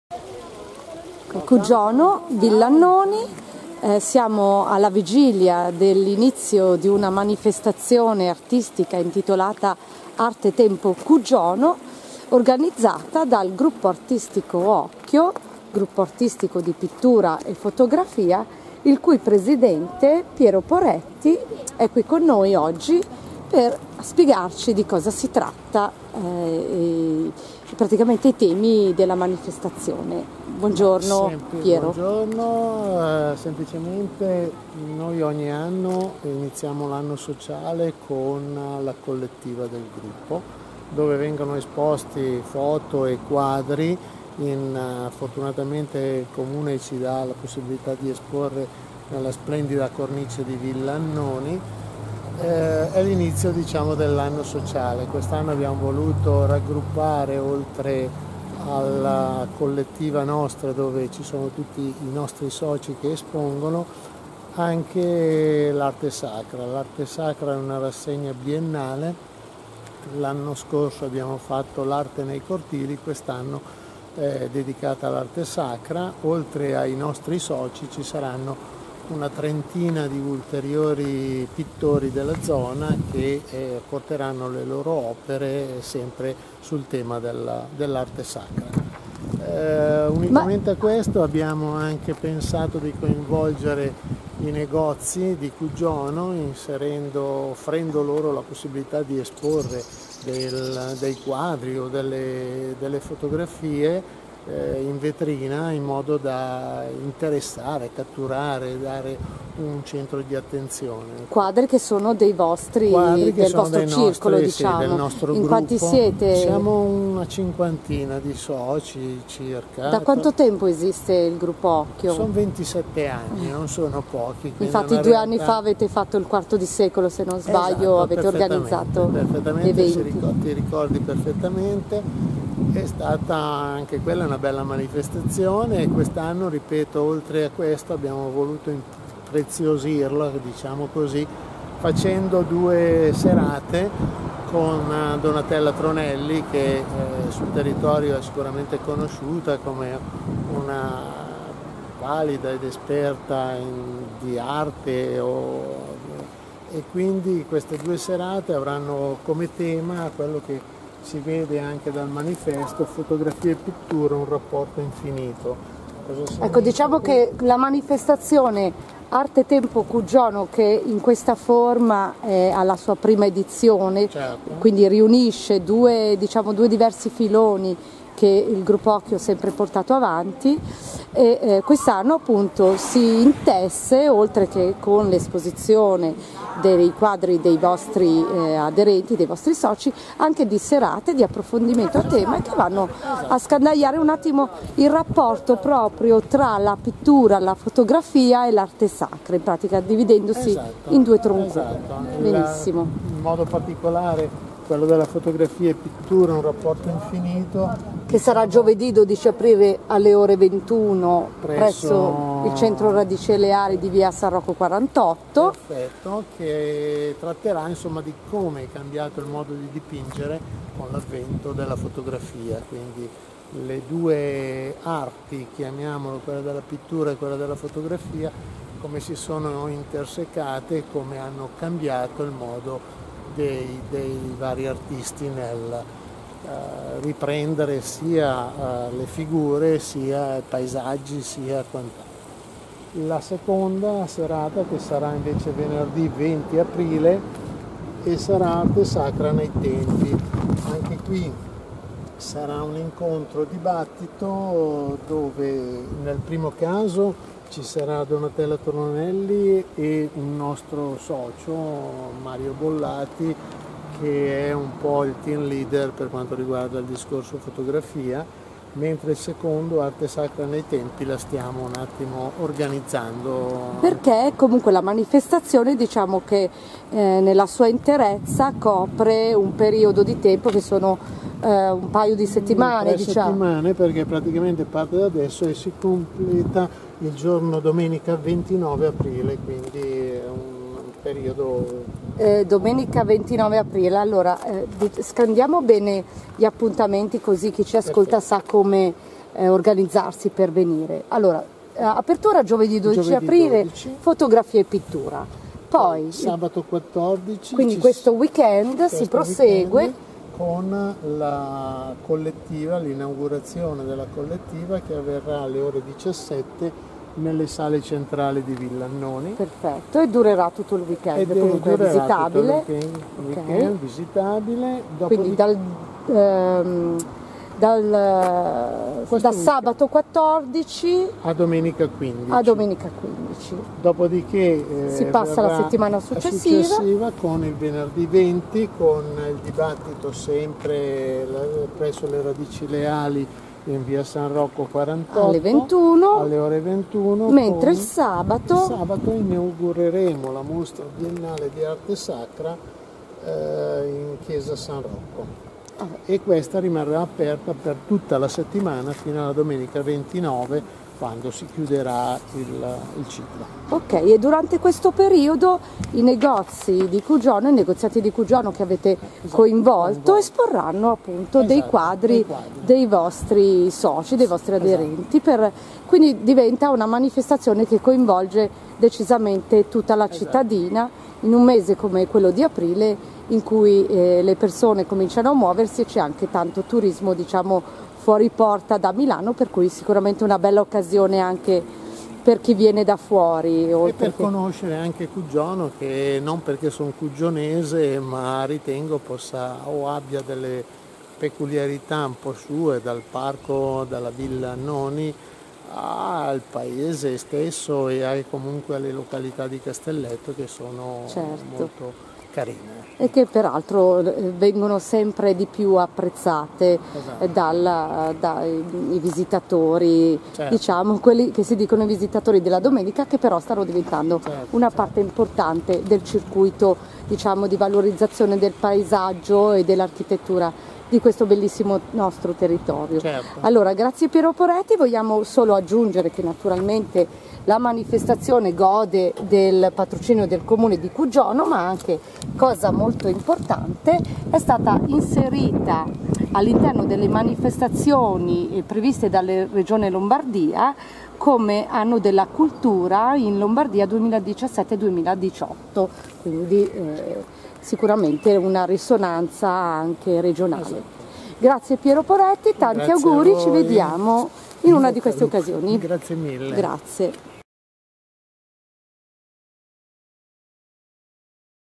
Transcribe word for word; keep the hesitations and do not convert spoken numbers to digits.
Cugiono, Villannoni, eh, siamo alla vigilia dell'inizio di una manifestazione artistica intitolata Arte Tempo Cugiono, organizzata dal gruppo artistico Occhio, gruppo artistico di pittura e fotografia, il cui presidente Piero Poretti è qui con noi oggi per spiegarci di cosa si tratta, eh, e praticamente i temi della manifestazione. Buongiorno Sempre, Piero. Buongiorno, eh, semplicemente noi ogni anno iniziamo l'anno sociale con la collettiva del gruppo, dove vengono esposti foto e quadri. In, uh, fortunatamente il Comune ci dà la possibilità di esporre nella splendida cornice di Villannoni. Eh, è l'inizio, diciamo, dell'anno sociale. Quest'anno abbiamo voluto raggruppare, oltre alla collettiva nostra dove ci sono tutti i nostri soci che espongono, anche l'arte sacra. L'arte sacra è una rassegna biennale. L'anno scorso abbiamo fatto l'arte nei cortili, quest'anno è dedicata all'arte sacra. Oltre ai nostri soci ci saranno una trentina di ulteriori pittori della zona che eh, porteranno le loro opere sempre sul tema della, dell'arte sacra. Eh, unitamente Ma... a questo abbiamo anche pensato di coinvolgere i negozi di Cugiono, inserendo, offrendo loro la possibilità di esporre del, dei quadri o delle, delle fotografie in vetrina, in modo da interessare, catturare, dare un centro di attenzione. Quadri che sono dei vostri, Quadri che del sono vostro dei circolo, nostri, diciamo. Sì, del nostro in gruppo. Quanti siete? Siamo una cinquantina di soci circa. Da quanto tempo esiste il gruppo Occhio? Sono ventisette anni, non sono pochi. Infatti due realtà... anni fa avete fatto il quarto di secolo, se non sbaglio, esatto, avete organizzato perfettamente, eventi. Ti ricordi perfettamente. È stata anche quella una bella manifestazione, e quest'anno, ripeto, oltre a questo abbiamo voluto impreziosirlo, diciamo così, facendo due serate con Donatella Tronelli, che eh, sul territorio è sicuramente conosciuta come una valida ed esperta in, di arte, o, e quindi queste due serate avranno come tema quello che si vede anche dal manifesto: fotografia e pittura, un rapporto infinito. Ecco, diciamo che la manifestazione Arte Tempo Cugiono, che in questa forma è alla sua prima edizione, certo, quindi riunisce due, diciamo, due diversi filoni che il gruppo Occhio ha sempre portato avanti, e eh, quest'anno appunto si intesse, oltre che con l'esposizione dei quadri dei vostri eh, aderenti, dei vostri soci, anche di serate di approfondimento a tema che vanno a scandagliare un attimo il rapporto proprio tra la pittura, la fotografia e l'arte sacra, in pratica dividendosi esatto, in due tronchi. Esatto. Benissimo. La, in modo particolare quello della fotografia e pittura, un rapporto infinito, che sarà giovedì dodici aprile alle ore ventuno presso, presso il centro Radice Leali di via San Rocco quarantotto. Perfetto, che tratterà insomma di come è cambiato il modo di dipingere con l'avvento della fotografia, quindi le due arti, chiamiamolo, quella della pittura e quella della fotografia, come si sono intersecate, come hanno cambiato il modo dei, dei vari artisti nel uh, riprendere sia uh, le figure, sia i paesaggi, sia quant'altro. La seconda serata, che sarà invece venerdì venti aprile, e sarà arte sacra nei tempi. Anche qui sarà un incontro dibattito dove nel primo caso ci sarà Donatella Tronelli e un nostro socio, Mario Bollati, che è un po' il team leader per quanto riguarda il discorso fotografia, mentre il secondo, arte sacra nei tempi, la stiamo un attimo organizzando. Perché comunque la manifestazione, diciamo che eh, nella sua interezza copre un periodo di tempo che sono eh, un paio di settimane, Tre diciamo. settimane, perché praticamente parte da adesso e si completa il giorno domenica ventinove aprile, quindi è un periodo... Eh, domenica ventinove aprile, allora eh, scandiamo bene gli appuntamenti, così chi ci ascolta Perfetto. sa come eh, organizzarsi per venire. Allora, eh, apertura giovedì dodici Giovedì aprile, dodici. Fotografia e pittura. Poi, sabato quattordici, quindi ci questo weekend questo si prosegue weekend con la collettiva, l'inaugurazione della collettiva che avverrà alle ore diciassette nelle sale centrali di Villa Annoni. Perfetto, e durerà tutto il weekend, Ed è, comunque è visitabile. Tutto il weekend, Okay. weekend visitabile. Quindi dal, ehm, dal da sabato quattordici a domenica quindici. a domenica quindici. Dopodiché eh, si passa alla settimana successiva. successiva con il venerdì venti, con il dibattito sempre presso le Radici Leali in via San Rocco quarantotto alle ventuno, alle ore ventuno, mentre il sabato, il sabato inaugureremo la mostra biennale di arte sacra eh, in chiesa San Rocco. Ah. E questa rimarrà aperta per tutta la settimana fino alla domenica ventinove, quando si chiuderà il, il ciclo. Ok, e durante questo periodo i negozi di Cugione, i negoziati di Cugione che avete esatto, coinvolto, coinvolto, esporranno appunto esatto, dei, quadri dei quadri dei vostri soci, dei vostri aderenti, esatto. per, quindi diventa una manifestazione che coinvolge decisamente tutta la esatto. cittadina in un mese come quello di aprile, in cui eh, le persone cominciano a muoversi e c'è anche tanto turismo, diciamo, fuori porta da Milano, per cui sicuramente una bella occasione anche per chi viene da fuori. E per che... conoscere anche Cugiono, che non perché sono cugionese, ma ritengo possa o abbia delle peculiarità un po' sue, dal parco, dalla Villa Annoni al paese stesso e anche comunque alle località di Castelletto, che sono certo. molto carine. E che peraltro vengono sempre di più apprezzate esatto. dal, dai visitatori, certo. diciamo quelli che si dicono i visitatori della domenica, che però stanno diventando certo, una certo. parte importante del circuito, diciamo, di valorizzazione del paesaggio e dell'architettura di questo bellissimo nostro territorio. Certo. Allora, grazie Piero Poretti, vogliamo solo aggiungere che naturalmente la manifestazione gode del patrocinio del comune di Cugiono, ma anche, cosa molto importante, è stata inserita all'interno delle manifestazioni previste dalla Regione Lombardia come anno della cultura in Lombardia duemiladiciassette duemiladiciotto, quindi eh, sicuramente una risonanza anche regionale. Esatto. Grazie Piero Poretti, tanti Grazie auguri, ci vediamo in una di queste occasioni. Grazie mille. Grazie.